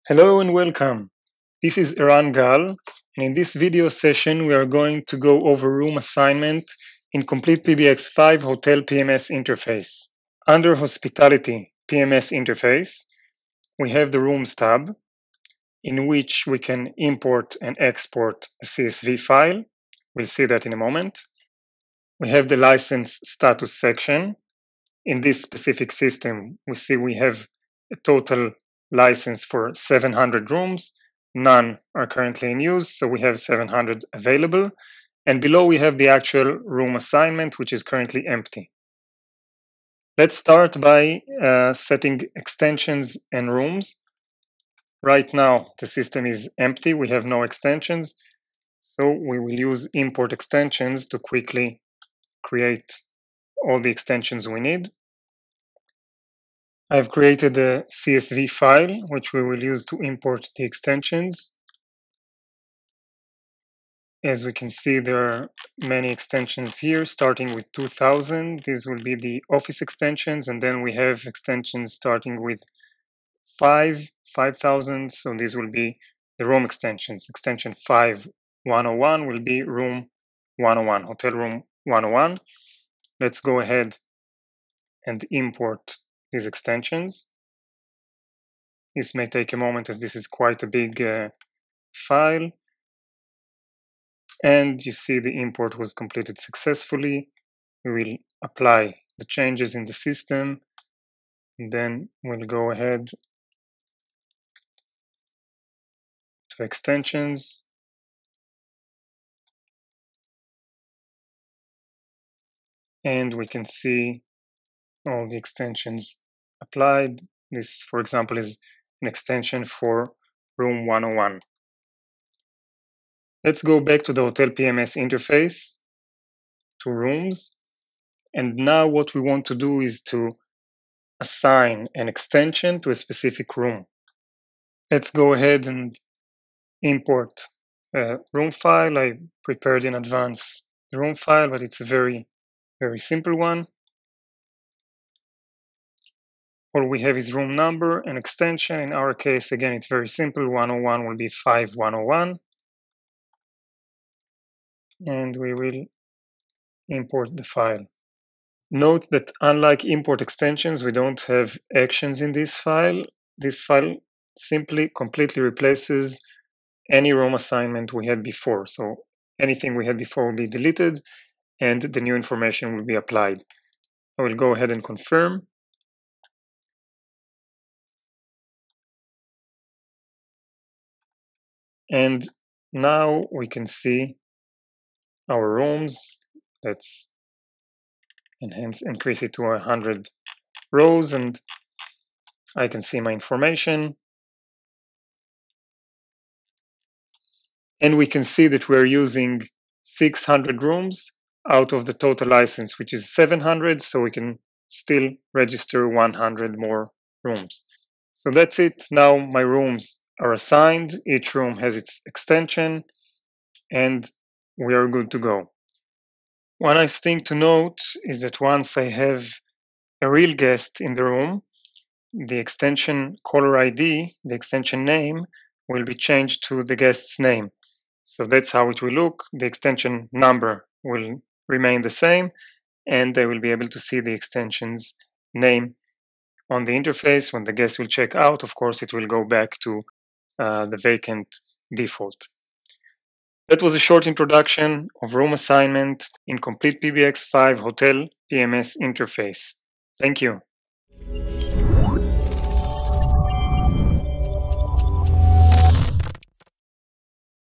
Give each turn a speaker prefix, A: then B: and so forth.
A: Hello and welcome. This is Eran Gal, and in this video session we are going to go over room assignment in CompletePBX 5 Hotel PMS interface. Under Hospitality PMS interface, we have the Rooms tab, in which we can import and export a CSV file. We'll see that in a moment. We have the license status section. In this specific system, we have a total license for 700 rooms. None are currently in use, so we have 700 available. And below we have the actual room assignment, which is currently empty. Let's start by setting extensions and rooms. Right now, the system is empty. We have no extensions. So we will use import extensions to quickly create all the extensions we need. I've created a CSV file, which we will use to import the extensions. As we can see, there are many extensions here, starting with 2000. These will be the office extensions, and then we have extensions starting with 5,000. So these will be the room extensions. Extension 5101 will be room 101, hotel room 101. Let's go ahead and import these extensions. This may take a moment, as this is quite a big file. And you see the import was completed successfully. We will apply the changes in the system, and then we'll go ahead to extensions. And we can see all the extensions applied. This, for example, is an extension for room 101. Let's go back to the Hotel PMS interface, to rooms. And now what we want to do is to assign an extension to a specific room. Let's go ahead and import a room file. I prepared in advance the room file, but it's a very simple one. All we have is room number and extension. In our case, again, it's very simple. 101 will be 5101. And we will import the file. Note that unlike import extensions, we don't have actions in this file. This file simply completely replaces any room assignment we had before. So anything we had before will be deleted and the new information will be applied. I will go ahead and confirm. And now we can see our rooms. Let's increase it to 100 rows, and I can see my information. And we can see that we're using 600 rooms out of the total license, which is 700, so we can still register 100 more rooms. So that's it. Now my rooms are assigned. Each room has its extension, and we are good to go. One nice thing to note is that once I have a real guest in the room, the extension caller ID, the extension name, will be changed to the guest's name. So that's how it will look. The extension number will remain the same, and they will be able to see the extension's name on the interface. When the guest will check out, of course, it will go back to the vacant default. That was a short introduction of room assignment in CompletePBX 5 Hotel PMS interface. Thank you.